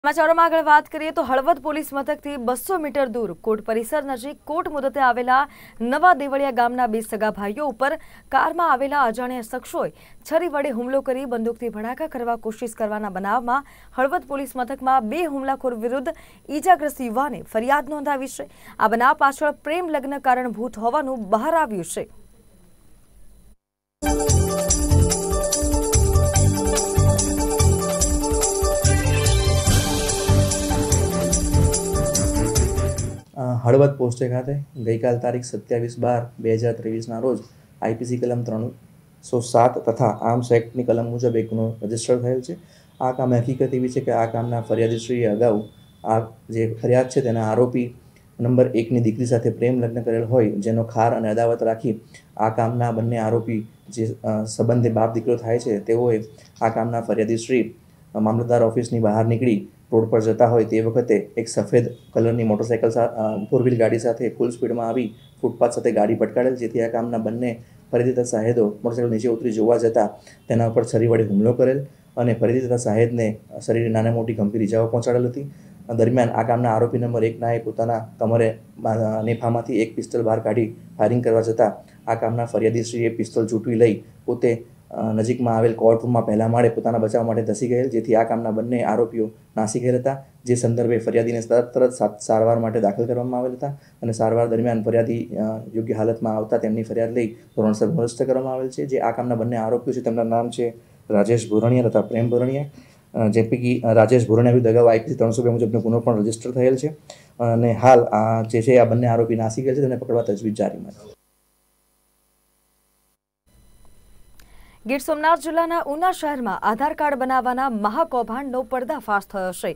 સમાચારોમાં આગળ વાત કરીએ તો હળવદ પોલીસ મથકથી 200 મીટર દૂર કોર્ટ પરિસર નજીક કોર્ટ મુદતે આવેલા નવા દેવળિયા ગામના બે સગા ભાઈઓ ઉપર કારમાં આવેલા અજાણ્યા શખ્સોએ છરી વડે હુમલો કરી બંદૂકથી ભડાકા કરવા કોશિશ કરવાના બનાવમાં હળવદ પોલીસ મથકમાં બે હુમલાખોર વિરુદ્ધ ઈજાગ્રસ્ત યુવાને ફરિયાદ નોંધાવી છે। આ બનાવ પાછળ પ્રેમ લગ્ન કારણભૂત હોવાનું બહાર આવ્યું છે। હળવદ પોસ્ટે ખાતે ગઈકાલ તારીખ 27/12/2023ના રોજ આઈપીસી કલમ 307 તથા આર્મ્સ એક્ટની કલમ મુજબ એક ગુનો રજીસ્ટર થયેલ છે। આ કામ હકીકત એવી છે કે આ કામના ફરિયાદીશ્રીએ અગાઉ આ જે ફરિયાદ છે તેના આરોપી નંબર 1ની દીકરી સાથે પ્રેમ લગ્ન કરેલ હોય, જેનો ખાર અને અદાવત રાખી આ કામના બંને આરોપી જે સંબંધે બાપ દીકરો થાય છે તેઓએ આ કામના ફરિયાદીશ્રી મામલતદાર ઓફિસની બહાર નીકળી રોડ પર જતા હોય તે વખતે એક સફેદ કલરની મોટરસાઇકલ ફોર વ્હીલ ગાડી સાથે ફૂલ સ્પીડમાં આવી ફૂટપાથ સાથે ગાડી પટકાડેલ, જેથી આ કામના બંને ફરિયાદી સાહેદો મોટરસાઇકલ નીચે ઉતરી જોવા જતાં તેના ઉપર છરી વડે હુમલો કરેલ અને ફરિયાદી સાહેદને શરીરે નાની મોટી ગંભીર ઇજાઓ પહોંચાડેલ હતી। દરમિયાન આ કામના આરોપી નંબર 1નાએ પોતાના કમરે નેફામાંથી એક પિસ્તોલ બહાર કાઢી ફાયરિંગ કરવા જતાં આ કામના ફરિયાદીશ્રીએ પિસ્તોલ ઝૂંટવી લઈ પોતે નજીકમાં આવેલ કોર્ટરૂમમાં પહેલા માળે પોતાના બચાવ માટે ધસી ગયેલ, જેથી આ કામના બંને આરોપીઓ નાસી ગયેલ હતા। જે સંદર્ભે ફરિયાદીને તરત સારવાર માટે દાખલ કરવામાં આવેલ હતા અને સારવાર દરમિયાન ફરિયાદી યોગ્ય હાલતમાં આવતા તેમની ફરિયાદ લઈ ધોરણસર ભરસ્ત કરવામાં આવેલ છે। જે આ કામના બંને આરોપીઓ છે તેમના નામ છે રાજેશ ભોરણિયા તથા પ્રેમ ભોરણિયા, જે પૈકી રાજેશ ભોરણિયા વિરુદ્ધ અગાઉ આઈપીસી 302 મુજબનો ગુનો પણ રજીસ્ટર થયેલ છે અને હાલ જે છે આ બંને આરોપી નાસી ગયેલ છે, તેને પકડવા તજવીજ જારીમાં છે। ગીર સોમનાથ જિલ્લાના ઉના શહેરમાં આધાર કાર્ડ બનાવવાના મહાકૌભાંડનો પર્દાફાશ થયો છે।